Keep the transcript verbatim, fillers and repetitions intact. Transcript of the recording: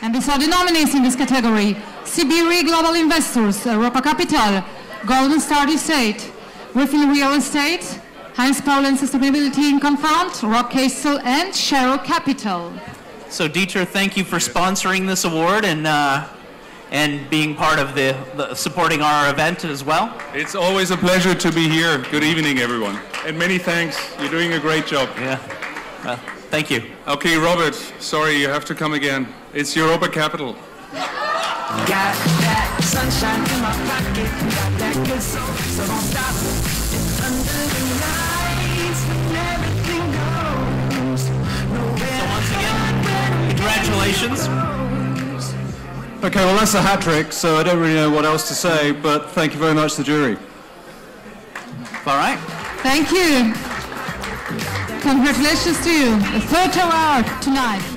And these are the nominees in this category: C B R E Global Investors, Europa Capital, Golden Star Estate, Griffin Real Estate, Heinz Paulen Sustainability Income Fund, Rock Castle, and Sharrow Capital. So Dieter, thank you for sponsoring this award and uh, and being part of the, the supporting our event as well. It's always a pleasure to be here. Good evening, everyone. And many thanks. You're doing a great job. Yeah. Well, thank you. Okay, Robert, sorry, you have to come again. It's Europa Capital. Got that sunshine in my pocket, got that good soul, so don't stop. It's under the lights when everything goes. So once again, congratulations. Okay, well that's a hat trick, so I don't really know what else to say, but thank you very much to the jury. All right. Thank you. Congratulations to you. The third award tonight.